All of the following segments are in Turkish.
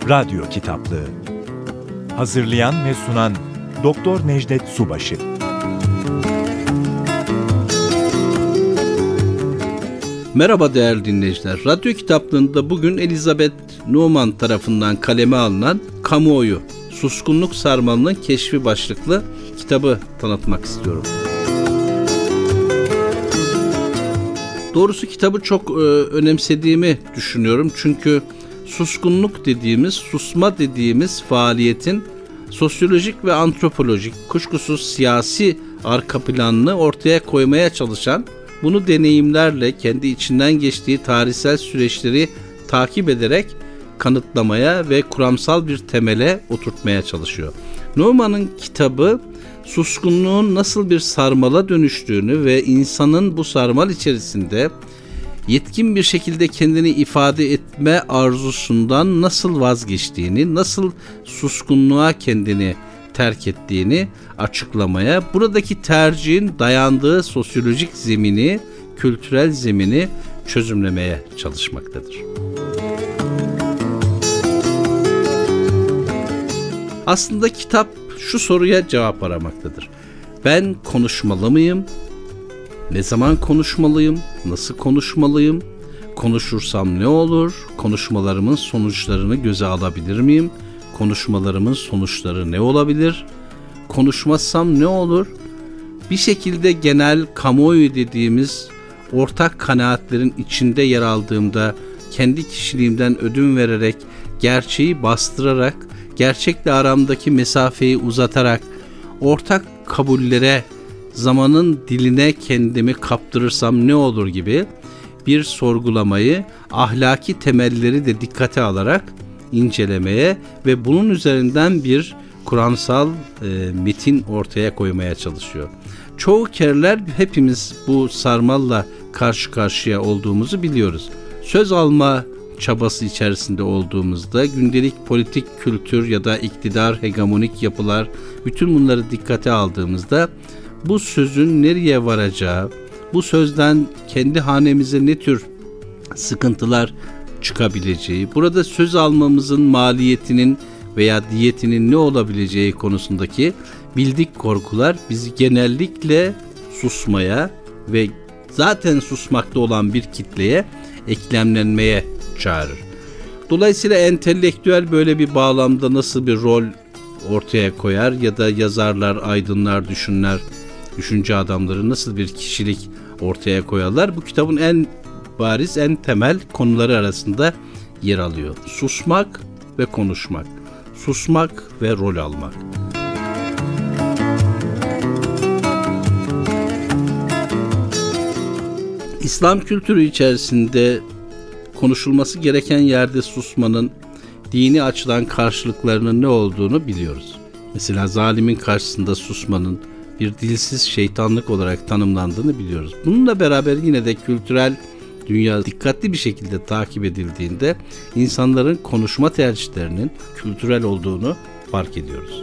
Radyo Kitaplığı. Hazırlayan ve sunan Doktor Necdet Subaşı. Merhaba değerli dinleyiciler. Radyo Kitaplığı'nda bugün Elizabeth Neumann tarafından kaleme alınan Kamuoyu, Suskunluk Sarmalının Keşfi başlıklı kitabı tanıtmak istiyorum. Doğrusu kitabı çok önemsediğimi düşünüyorum. Çünkü suskunluk dediğimiz, susma dediğimiz faaliyetin sosyolojik ve antropolojik, kuşkusuz siyasi arka planını ortaya koymaya çalışan, bunu deneyimlerle kendi içinden geçtiği tarihsel süreçleri takip ederek kanıtlamaya ve kuramsal bir temele oturtmaya çalışıyor. Neumann'ın kitabı suskunluğun nasıl bir sarmala dönüştüğünü ve insanın bu sarmal içerisinde yetkin bir şekilde kendini ifade etme arzusundan nasıl vazgeçtiğini, nasıl suskunluğa kendini terk ettiğini açıklamaya, buradaki tercihin dayandığı sosyolojik zemini, kültürel zemini çözümlemeye çalışmaktadır. Aslında kitap şu soruya cevap aramaktadır. Ben konuşmalı mıyım? Ne zaman konuşmalıyım? Nasıl konuşmalıyım? Konuşursam ne olur? Konuşmalarımın sonuçlarını göze alabilir miyim? Konuşmalarımın sonuçları ne olabilir? Konuşmazsam ne olur? Bir şekilde genel kamuoyu dediğimiz ortak kanaatlerin içinde yer aldığımda kendi kişiliğimden ödün vererek, gerçeği bastırarak, gerçekle aramdaki mesafeyi uzatarak, ortak kabullere, zamanın diline kendimi kaptırırsam ne olur gibi bir sorgulamayı, ahlaki temelleri de dikkate alarak incelemeye ve bunun üzerinden bir kuramsal metin ortaya koymaya çalışıyor. Çoğu kereler hepimiz bu sarmalla karşı karşıya olduğumuzu biliyoruz. Söz alma çabası içerisinde olduğumuzda gündelik politik kültür ya da iktidar hegemonik yapılar, bütün bunları dikkate aldığımızda bu sözün nereye varacağı, bu sözden kendi hanemize ne tür sıkıntılar çıkabileceği, burada söz almamızın maliyetinin veya diyetinin ne olabileceği konusundaki bildik korkular bizi genellikle susmaya ve zaten susmakta olan bir kitleye eklemlenmeye çağırır. Dolayısıyla entelektüel böyle bir bağlamda nasıl bir rol ortaya koyar ya da yazarlar, aydınlar, düşünce adamları nasıl bir kişilik ortaya koyarlar? Bu kitabın en bariz, en temel konuları arasında yer alıyor. Susmak ve konuşmak. Susmak ve rol almak. İslam kültürü içerisinde konuşulması gereken yerde susmanın dini açıdan karşılıklarının ne olduğunu biliyoruz. Mesela zalimin karşısında susmanın bir dilsiz şeytanlık olarak tanımlandığını biliyoruz. Bununla beraber yine de kültürel dünya dikkatli bir şekilde takip edildiğinde insanların konuşma tercihlerinin kültürel olduğunu fark ediyoruz.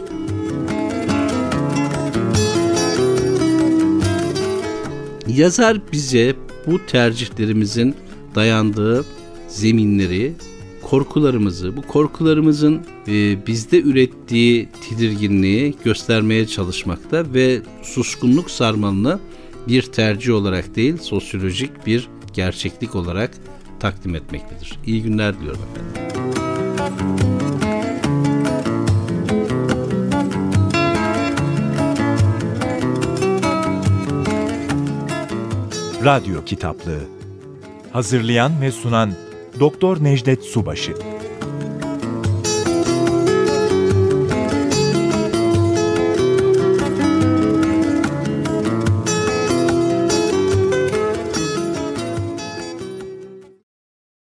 Yazar bize bu tercihlerimizin dayandığı zeminleri, korkularımızı, bu korkularımızın bizde ürettiği tedirginliği göstermeye çalışmakta ve suskunluk sarmalını bir tercih olarak değil, sosyolojik bir gerçeklik olarak takdim etmektedir. İyi günler diliyorum efendim. Radyo Kitaplığı. Hazırlayan ve sunan Doktor Necdet Subaşı.